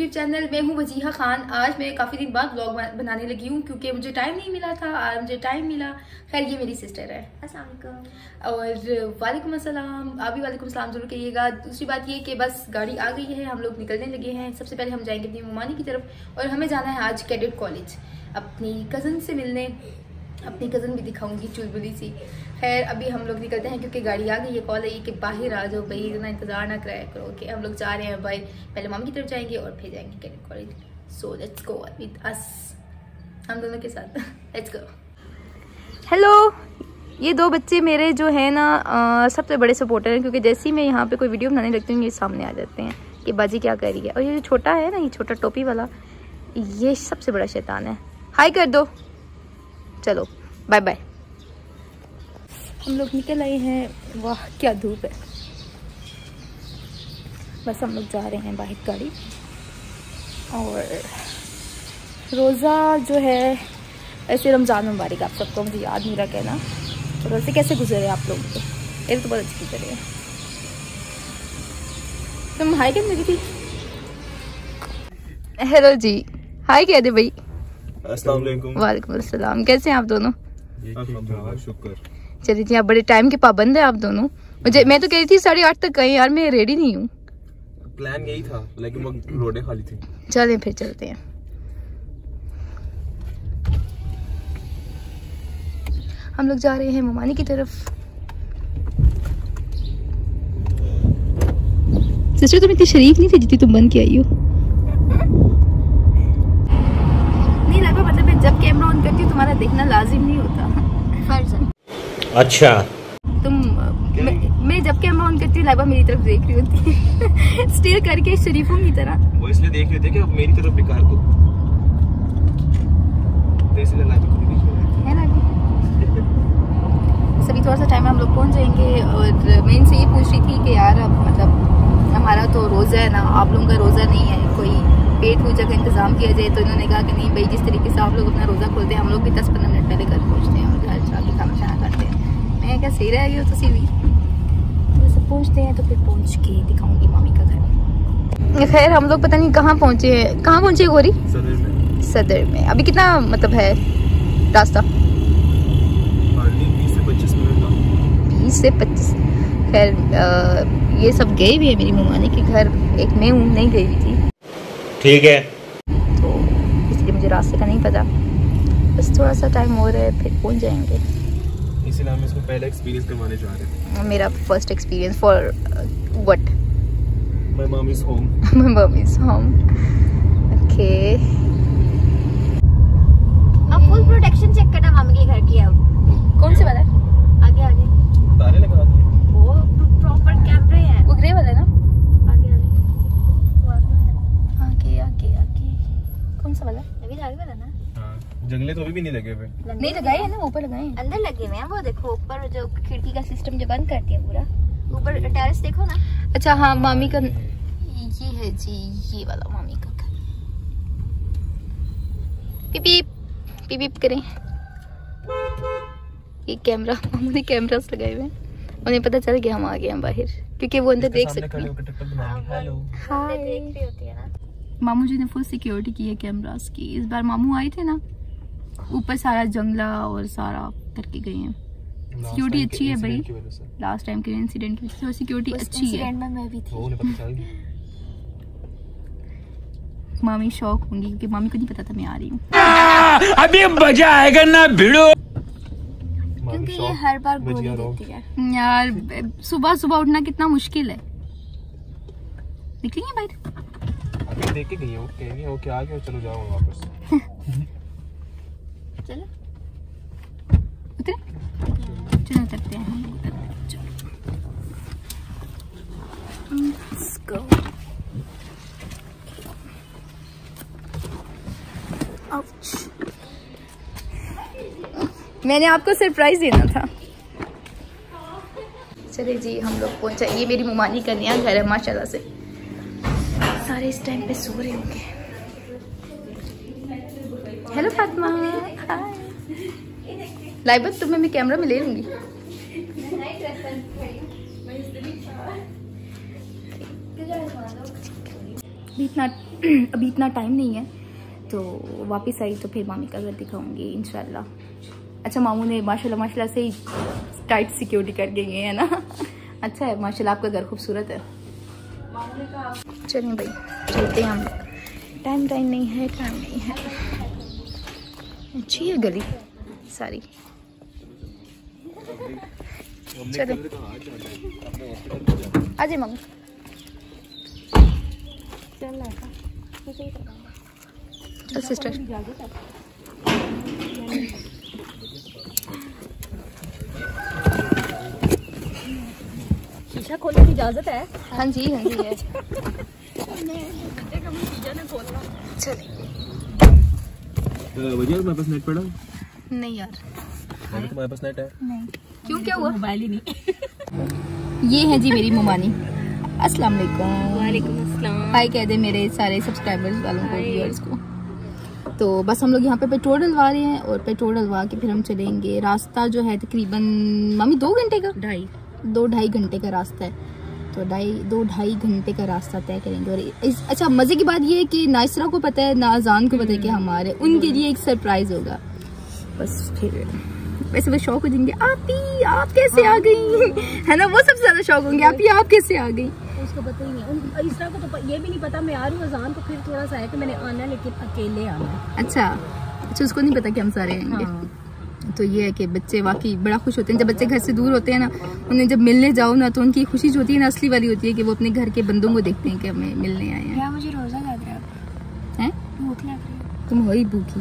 YouTube channel. मैं हूँ वजीहा खान। आज मैं काफ़ी दिन बाद व्लॉग बनाने लगी हूँ क्योंकि मुझे टाइम नहीं मिला था। आज मुझे टाइम मिला। खैर ये मेरी सिस्टर है। अस्सलाम वालेकुम। और वालेकुम अस्सलाम। आप भी वालेकुम सलाम जरूर कहिएगा। दूसरी बात ये कि बस गाड़ी आ गई है, हम लोग निकलने लगे हैं। सबसे पहले हम जाएंगे अपनी मुमानी की तरफ और हमें जाना है आज कैडेट कॉलेज अपनी कज़न से मिलने। अपनी कज़न भी दिखाऊंगी, चुलबुली सी। खैर अभी हम लोग निकलते हैं क्योंकि गाड़ी आ गई है। कॉल है कि बाहर आ जाओ भाई, इतना इंतजार ना कराया करो। कि हम लोग जा रहे हैं भाई, पहले मामा की तरफ जाएंगे और फिर जाएंगे cadet college. So let's go with us, हम दोनों के साथ। Let's go. हेलो, ये दो बच्चे मेरे जो है ना सबसे बड़े सपोर्टर हैं क्योंकि जैसे ही मैं यहाँ पे कोई वीडियो बनाने लगती हूँ ये सामने आ जाते हैं कि बाजी क्या कर रही है। और ये जो छोटा है ना, ये छोटा टोपी वाला, ये सबसे बड़ा शैतान है। हाय कर दो। चलो बाय बाय। हम लोग निकल आए हैं। वाह क्या धूप है। बस हम लोग जा रहे हैं बाहर गाड़ी। और रोज़ा जो है, ऐसे रमज़ान मुबारक आप सबको। मुझे याद नहीं रहा कहना। तो रोज़े कैसे गुजरे आप लोगों के? ये तो बहुत अच्छी गुजरे है। तुम हाय कहने लगी थी। हेलो जी, हाय कह दे भाई। अस्सलाम वालेकुम। वालेकुम अस्सलाम। कैसे हैं आप दोनों? शुक्र। चलिए जी, आप बड़े टाइम के पाबंद है आप दोनों। मुझे मैं तो कह रही थी 8:30 तक कहीं, यार मैं रेडी नहीं हूँ। प्लान यही था लेकिन वो रोडें खाली थी। चलें फिर चलते हैं। हम लोग जा रहे हैं मुमानी की तरफ। सिस्टर तुम इतनी शरीफ नहीं थी जितनी तुम बन के आई हो। नहीं लगा, मतलब मैं जब कैमरा ऑन करती हूँ तुम्हारा देखना लाजिम नहीं होता। फर्ज है। अच्छा तुम मैं जब कैमरा ऑन करती हूँ लाइबा मेरी तरफ देख रही होती है। स्टिल करके शरीफों की तरह। वो इसलिए देख रहे थे कि अब मेरी तरफ बेकार को तो इसलिए लाइबा को देख रहे हैं ना। सभी थोड़ा सा टाइम में हम लोग पहुंच जाएंगे। और मैं इनसे ये पूछ रही थी कि यार अब मतलब हमारा तो रोज़ा है ना, आप लोगों का रोज़ा नहीं है, कोई पेट पूजा का इंतजाम किया जाए। तो इन्होंने कहा कि नहीं भाई, जिस तरीके से आप लोग अपना रोज़ा खोलते हैं हम लोग भी 10-15 मिनट पहले घर पहुँचते हैं और घर जाके खाना शाना करते हैं। मैं क्या सही रहेगी तो सीधी तो पहुँचते हैं। तो फिर पहुँच के दिखाऊंगी मामी का घर। खैर हम लोग पता नहीं कहाँ पहुँचे हैं। कहाँ पहुँचे गोरी? सदर में। अभी कितना मतलब है रास्ता? 20 से 25 मिनट का। 20 से 25। खैर ये सब गए भी है मेरी मुमानी के घर। एक मैं हूँ नहीं गई हुई थी, ठीक है, तो इसलिए मुझे रास्ते का नहीं पता। बस थोड़ा सा टाइम हो रहा है फिर पहुँच जाएंगे। इसलिए हम इसको पहला एक्सपीरियंस करवाने जा रहे हैं। मेरा first experience for what? My mom is home. My mom is home. Okay. अब फुल प्रोटेक्शन चेक करना मामी के घर की। अब कौन से वाला है? आगे आगे तारे लगा दिए। वो प्रॉपर कैमरे हैं। वो ग्रे वाला है ना? आगे आगे वो आगे आगे आगे कौन सा वाला? अभी आगे वाला ना। हां, जंगले तो अभी भी नहीं लगे हुए। नहीं लगाए है ना, ऊपर लगाए हैं। अंदर लगे हुए हैं। वो देखो ऊपर जो खिड़की का सिस्टम जो बंद करती है पूरा, ऊपर टेरेस देखो ना। अच्छा हाँ, मामी का ये है जी, ये वाला मामी का घर। पीप पीप पीप करें। ये कैमरा, मामू ने कैमरास लगाए हुए हैं। उन्हें पता चल गया हम आ गए हैं बाहर क्योंकि वो अंदर देख सकते हैं। हेलो हाय देख रही होती है ना। मामू जी ने फुल सिक्योरिटी की है कैमरास की। इस बार मामू आए थे ना, ऊपर सारा जंगला और सारा करके गए हैं। सिक्योरिटी अच्छी है भाई। लास्ट टाइम के इंसिडेंट की वजह से सिक्योरिटी अच्छी है। इंसिडेंट में मैं भी थी। मामी शौक होंगी क्योंकि मामी को नहीं पता था मैं आ रही हूँ। अभी मजा आएगा ना भिड़ो। क्योंकि ये हर बार गोली देती है यार। सुबह सुबह उठना कितना मुश्किल है। निकलेंगे बाहर। अभी देख के गई हो, कहेंगे वो क्या आ गया, चलो जाओ वापस। चलो उतरे। चलो उतरते हैं हम लोग। Let's go. Ouch. मैंने आपको सरप्राइज देना था। चलिए जी, हम लोग पहुंचा। ये मेरी मुमानी का नया घर है माशाल्लाह से। सारे इस टाइम पे सो रहे होंगे। हेलो फातिमा। हाय। लाइबत तुम्हें मैं कैमरा में ले लूंगी। अभी इतना टाइम नहीं है, तो वापस आई तो फिर मामी का घर दिखाऊंगी इंशाल्लाह। अच्छा मामू ने माशाल्लाह से ही टाइट सिक्योरिटी कर गई है ना। अच्छा है माशाल्लाह, आपका घर खूबसूरत है। चलें भाई चलते हैं हम, टाइम नहीं है। अच्छी है गली सारी। चले आजे मामू, चल सिस्टर। शीशा खोलने की इजाजत है? हाँ जी है। चले भैया तुम्हारे पास नेट पड़ा? नहीं यार, तुम्हारे पास नेट है? नहीं। क्यों, क्या हुआ? मोबाइल ही नहीं। ये है जी मेरी मोमानी। अस्सलाम वालेकुम। वालेकुम अस्सलाम। हाय कह दे मेरे सारे सब्सक्राइबर्स वालों को, व्यूअर्स को। तो बस हम लोग यहाँ पे पेट्रोल डलवा रहे हैं और पेट्रोल डलवा के फिर हम चलेंगे। रास्ता जो है तकरीबन मम्मी 2 घंटे का, 2-2.5 घंटे का रास्ता है, तो 2-2.5 घंटे का रास्ता तय करेंगे। और अच्छा मज़े की बात ये है कि नाइसरा को पता है, नाज़ान को पता है कि हमारे उनके लिए एक सरप्राइज़ होगा। बस फिर वैसे वो शौक हो जाएंगे, आप कैसे आ गई, है ना, वो सबसे ज़्यादा शौक होंगे, आप कैसे आ गई। उसको पता ही नहीं, इसरा को तो ये भी नहीं पता मैं आ रही हूँ। अजान को फिर थोड़ा सा है कि मैंने आना है, लेकिन अकेले आना है। अच्छा उसको नहीं पता कि हम सारे आएंगे। हाँ। तो ये है कि बच्चे वाकई बड़ा खुश होते हैं जब बच्चे घर से दूर होते हैं ना, उन्हें जब मिलने जाओ ना तो उनकी खुशी जो होती है ना असली वाली होती है कि वो अपने घर के बंदों को देखते हैं कि हमें मिलने आए हैं। मुझे रोजा लग रहा है, भूख लग रही है। तुम हो ही भूखी।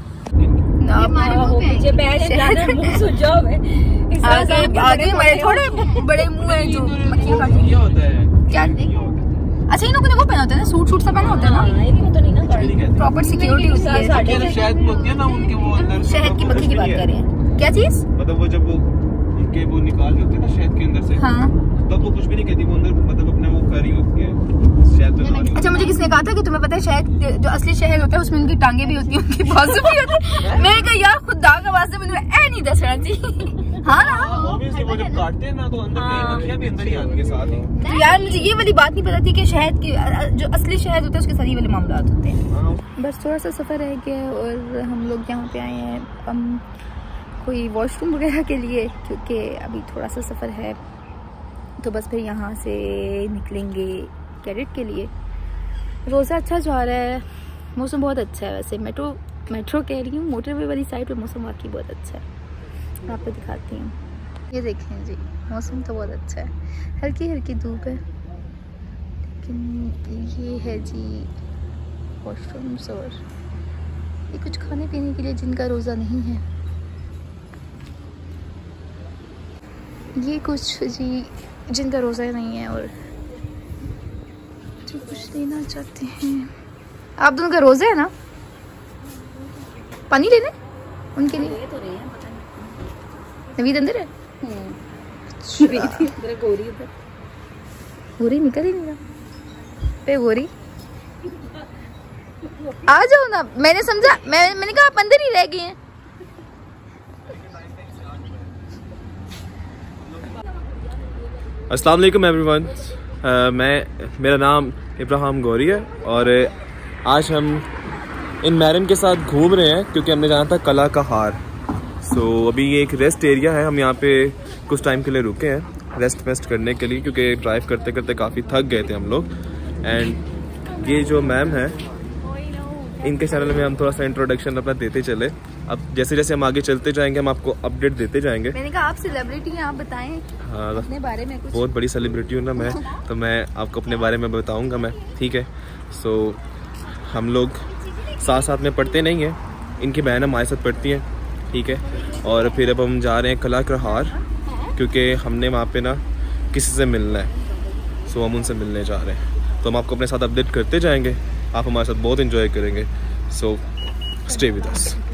आगे थोड़े बड़े मुंह है जो मक्खियाँ काटेंगे। क्या? अच्छा इन लोगों ने वो पहना होता है ना, सूट सा पहना होता है ना, प्रॉपर सिक्योरिटी होती है। शहद होती है ना उनके, वो अंदर शहद की मक्खी की बात कर रहे हैं। क्या चीज? मतलब वो जब वो उनके वो निकाल होते हैं ना शहद के अंदर से, हाँ, तब वो कुछ भी नहीं कहती, वो अंदर मतलब अपने वो कर रही होती है शहद बना रही। अच्छा मुझे किसने कहा था कि तुम्हें पता है शहद जो असली शहद होता है उसमें उनकी टांगे भी होती है, उनकी बाजू भी होती है। मैंने कहा यार खुदा का वास्ते मुझे ऐ नहीं दस रहा थी। हाँ ना, ऑब्वियसली वो जब काटते हैं ना तो अंदर कई मक्खियां भी अंदर ही आती है साथ ही। तो यार मुझे ये वाली बात नहीं पता थी कि शहद की जो असली शहद होता है उसके साथ ये वाले मामला होते हैं। बस थोड़ा सा सफ़र रह गया और हम लोग यहाँ पे आए हैं हम कोई वॉशरूम वगैरह के लिए, क्योंकि अभी थोड़ा सा सफ़र है। तो बस फिर यहाँ से निकलेंगे कैडेट के लिए। रोज़ा अच्छा जा रहा है, मौसम बहुत अच्छा है। वैसे मेट्रो कह रही हूँ, मोटरवे वाली साइड पे मौसम वाकई बहुत अच्छा है। मैं आपको दिखाती हूँ, ये देखें जी, मौसम तो बहुत अच्छा है, हल्की हल्की धूप है। लेकिन ये है जी वॉशरूम्स और ये कुछ खाने पीने के लिए जिनका रोज़ा नहीं है। ये कुछ जी जिनका रोज़ा नहीं है और जो कुछ लेना चाहते हैं। आप दोनों का रोज़ा है ना? पानी लेने उनके लिए तो रहे हैं, पता नहीं नवीद अंदर है। गोरी निकल ही नहीं रहा पे, गोरी आ जाओ ना। मैंने समझा, मैंने कहा आप अंदर ही रह गए हैं। अस्सलाम वालेकुम एवरीवन, मेरा नाम इब्राहिम गौरी है और आज हम इन मैरन के साथ घूम रहे हैं क्योंकि हमने जाना था कला का हार। अभी ये एक रेस्ट एरिया है, हम यहाँ पे कुछ टाइम के लिए रुके हैं रेस्ट वेस्ट करने के लिए, क्योंकि ड्राइव करते करते काफ़ी थक गए थे हम लोग। एंड ये जो मैम है, इनके चैनल में हम थोड़ा सा इंट्रोडक्शन अपना देते चले। अब जैसे जैसे हम आगे चलते जाएंगे हम आपको अपडेट देते जाएंगे। मैंने कहा आप सेलिब्रिटी हैं, आप बताएं हाँ, अपने बारे में कुछ। बहुत बड़ी सेलिब्रिटी हूँ ना मैं, तो मैं आपको अपने बारे में बताऊँगा मैं, ठीक है। हम लोग साथ साथ में पढ़ते नहीं हैं, इनकी बहन हमारे साथ पढ़ती हैं, ठीक है। और फिर अब हम जा रहे हैं कला का हार क्योंकि हमने वहाँ पे ना किसी से मिलना है, हम उनसे मिलने जा रहे हैं। तो हम आपको अपने साथ अपडेट करते जाएंगे, आप हमारे साथ बहुत एंजॉय करेंगे। Stay with us.